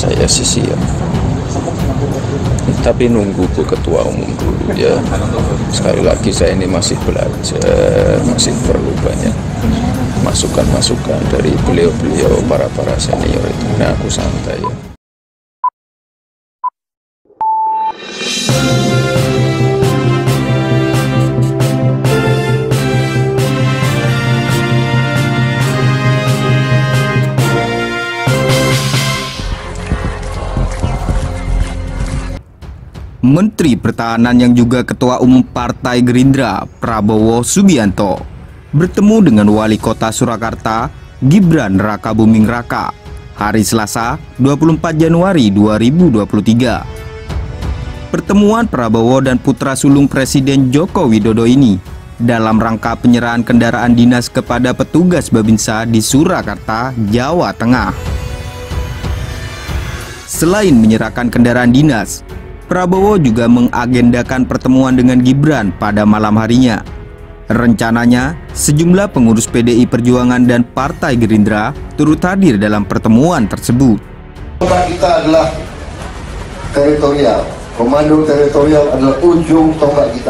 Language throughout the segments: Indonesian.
saya sih siap, tapi nunggu Bu Ketua Umum dulu ya. Sekali lagi saya ini masih belajar, masih perlu banyak masukan-masukan dari beliau-beliau para senior itu. Nah, aku santai ya. Menteri Pertahanan yang juga Ketua Umum Partai Gerindra, Prabowo Subianto, bertemu dengan Wali Kota Surakarta, Gibran Rakabuming Raka, hari Selasa, 24 Januari 2023. Pertemuan Prabowo dan putra sulung Presiden Joko Widodo ini dalam rangka penyerahan kendaraan dinas kepada petugas Babinsa di Surakarta, Jawa Tengah. Selain menyerahkan kendaraan dinas, Prabowo juga mengagendakan pertemuan dengan Gibran pada malam harinya. Rencananya, sejumlah pengurus PDI Perjuangan dan Partai Gerindra turut hadir dalam pertemuan tersebut. Kota kita adalah teritorial, komando teritorial adalah ujung tombak kita.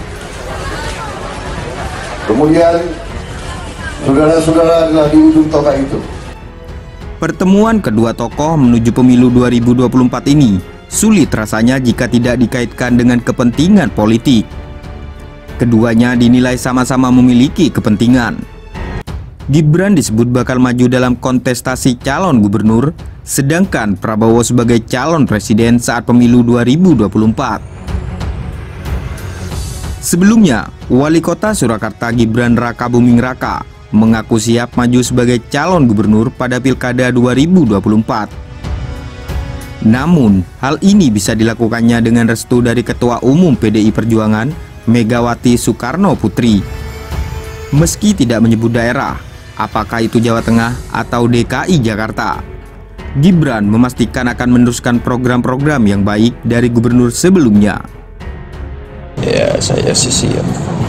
Kemudian, saudara-saudara adalah di ujung tombak itu. Pertemuan kedua tokoh menuju pemilu 2024 ini sulit rasanya jika tidak dikaitkan dengan kepentingan politik. Keduanya dinilai sama-sama memiliki kepentingan. Gibran disebut bakal maju dalam kontestasi calon gubernur, sedangkan Prabowo sebagai calon presiden saat pemilu 2024. Sebelumnya, Wali Kota Surakarta Gibran Rakabuming Raka mengaku siap maju sebagai calon gubernur pada Pilkada 2024. Namun, hal ini bisa dilakukannya dengan restu dari Ketua Umum PDI Perjuangan, Megawati Soekarno Putri. Meski tidak menyebut daerah, apakah itu Jawa Tengah atau DKI Jakarta, Gibran memastikan akan meneruskan program-program yang baik dari gubernur sebelumnya. Ya, saya sih siap,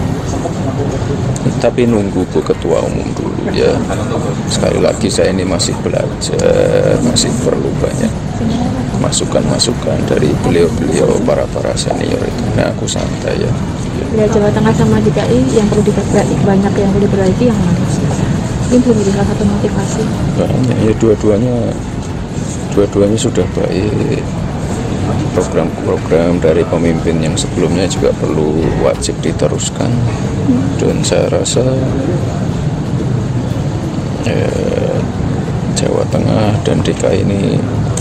tapi nunggu Bu Ketua Umum dulu ya. Sekali lagi saya ini masih belajar, masih perlu banyak masukan-masukan dari beliau-beliau para senior itu. Nah, aku santai ya. Ya, Jawa Tengah sama DKI yang perlu diperbaiki, banyak yang perlu diperbaiki yang mana? Ini belum menjadi salah satu motivasi. Banyak ya, dua-duanya sudah baik. Program-program dari pemimpin yang sebelumnya juga perlu wajib diteruskan. Dan saya rasa Jawa Tengah dan DKI ini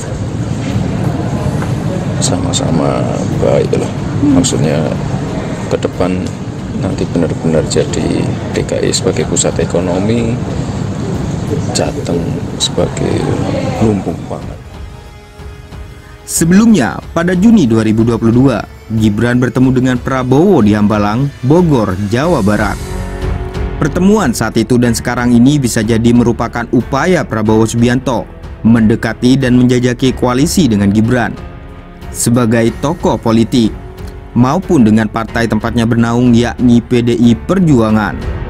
sama-sama baik lah. Maksudnya ke depan nanti benar-benar jadi DKI sebagai pusat ekonomi, Jateng sebagai lumbung pangan. Sebelumnya, pada Juni 2022, Gibran bertemu dengan Prabowo di Hambalang, Bogor, Jawa Barat. Pertemuan saat itu dan sekarang ini bisa jadi merupakan upaya Prabowo Subianto mendekati dan menjajaki koalisi dengan Gibran sebagai tokoh politik, maupun dengan partai tempatnya bernaung yakni PDI Perjuangan.